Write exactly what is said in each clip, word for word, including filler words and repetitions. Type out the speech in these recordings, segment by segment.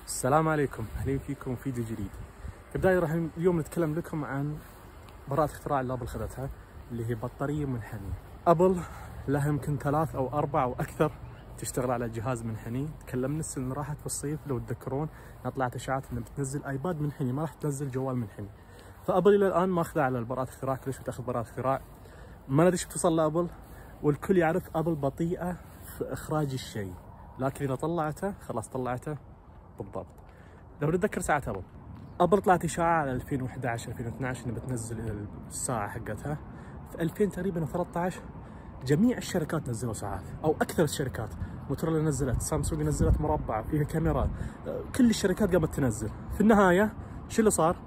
السلام عليكم، اهلا فيكم في فيديو جديد. كبداية راح اليوم نتكلم لكم عن براءة اختراع اللي ابل خذتها، اللي هي بطارية منحنية. ابل لها يمكن ثلاث او اربع او اكثر تشتغل على جهاز منحني. تكلمنا السنة اللي راحت بالصيف لو تذكرون، طلعت اشاعات انها بتنزل ايباد منحني، ما راح تنزل جوال منحني. فابل الى الان ماخذه على براءة اختراع، كلش بتاخذ براءة اختراع. ما ندري ايش بتوصل لابل، والكل يعرف ابل بطيئة في اخراج الشيء، لكن اذا طلعته خلاص طلعته بالضبط. لو نتذكر ساعة ابل، ابل طلعت اشاعة على ألفين وأحد عشر ألفين واثني عشر انها بتنزل الساعة حقتها. في ألفين تقريبا وثلاثة عشر جميع الشركات نزلوا ساعات، او اكثر الشركات. موتوريلا نزلت، سامسونج نزلت مربعة فيها كاميرا، كل الشركات قامت تنزل. في النهاية شو اللي صار؟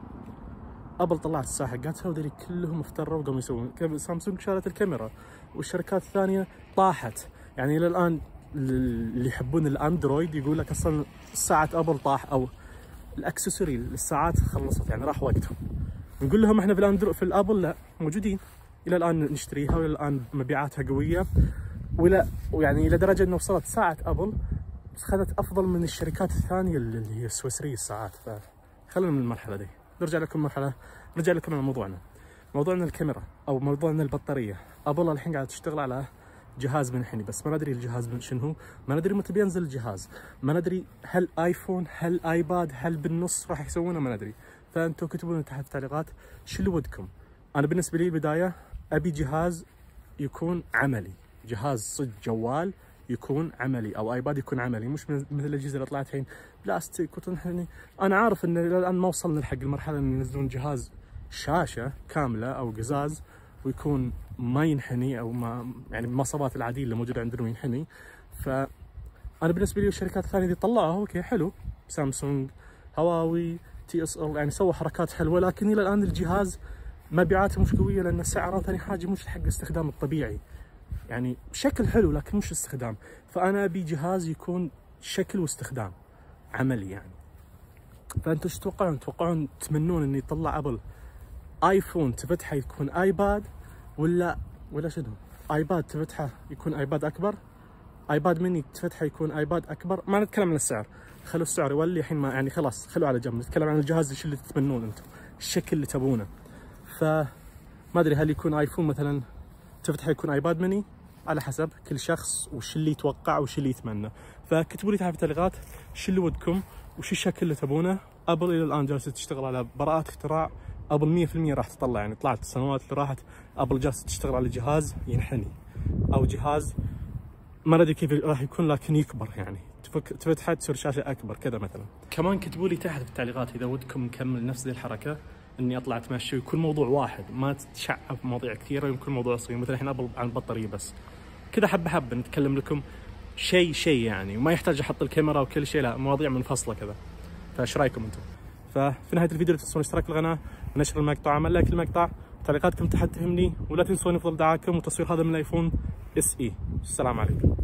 ابل طلعت الساعة حقتها وذولي كلهم افتروا وقاموا يسوون. سامسونج شالت الكاميرا، والشركات الثانية طاحت. يعني الى الان اللي يحبون الاندرويد يقول لك اصلا ساعة ابل طاح، او الاكسسوري للساعات خلصت، يعني راح وقتهم. نقول لهم احنا في الاندرو في الابل لا، موجودين الى الان نشتريها، والى الان مبيعاتها قويه، ولا ويعني الى درجه انه وصلت ساعه ابل خذت افضل من الشركات الثانيه اللي هي السويسريه الساعات. فخلينا من المرحله دي، نرجع لكم مرحله نرجع لكم على موضوعنا. موضوعنا الكاميرا او موضوعنا البطاريه. ابل الحين قاعده تشتغل على جهاز منحني، بس ما ندري الجهاز من شنو، ما ندري متى بينزل الجهاز، ما ندري هل ايفون هل ايباد هل بالنص راح يسوونه، ما ندري. فانتم كتبوا لنا تحت التعليقات شو اللي ودكم. انا بالنسبه لي البدايه ابي جهاز يكون عملي، جهاز صدق جوال يكون عملي، او ايباد يكون عملي، مش مثل الاجهزه اللي طلعت الحين بلاستيك وتنحني. انا عارف ان الى الان ما وصلنا لحق المرحله ان ينزلون جهاز شاشه كامله او قزاز ويكون ما ينحني، او ما يعني المواصفات العاديه اللي موجوده عندنا ينحني. فانا بالنسبه لي الشركات الثانيه اللي طلعوها اوكي حلو، سامسونج، هواوي، تي اس ال، يعني سووا حركات حلوه، لكن الى الان الجهاز مبيعاته مش قويه، لان سعره ثاني حاجه مش حق الاستخدام الطبيعي. يعني شكل حلو لكن مش استخدام. فانا ابي جهاز يكون شكل واستخدام عملي يعني. فانتم ايش تتوقعون؟ تتوقعون تتمنون ان يطلع ابل ايفون تفتحه يكون ايباد، ولا ولا شنو؟ ايباد تفتحه يكون ايباد اكبر، ايباد ميني تفتحه يكون ايباد اكبر؟ ما نتكلم عن السعر، خلوا السعر يولي الحين، ما يعني خلاص خلوا على جنب، نتكلم عن الجهاز ايش اللي تتمنون انتم، الشكل اللي تبونه. فما ادري هل يكون ايفون مثلا تفتحه يكون ايباد ميني، على حسب كل شخص وش اللي يتوقع وش اللي يتمنى. فكتبوا لي تحت في التعليقات شو اللي ودكم وش الشكل اللي تبونه. ابل الى الان جالسه تشتغل على براءة اختراع. ابل مية بالمية راح تطلع، يعني طلعت السنوات اللي راحت ابل جالسه تشتغل على جهاز ينحني، او جهاز ما ندري كيف راح يكون لكن يكبر، يعني تفك تفتحه تصير شاشه اكبر كذا مثلا. كمان كتبوا لي تحت في التعليقات اذا ودكم نكمل نفس ذي الحركه، اني اطلع اتمشى ويكون موضوع واحد، ما تتشعب مواضيع كثيره، يكون موضوع صغير مثلا الحين ابل عن البطاريه بس كذا، حبه حبه نتكلم لكم شيء شيء يعني، وما يحتاج احط الكاميرا وكل شيء، لا مواضيع منفصله كذا. فايش رايكم انتم؟ ففي نهايه الفيديو لا تنسون الاشتراك في القناه ونشر المقطع، عمل لايك المقطع، تعليقاتكم تحت تهمني، ولا تنسون افضل دعاكم وتصوير هذا من الايفون اس اي. السلام عليكم.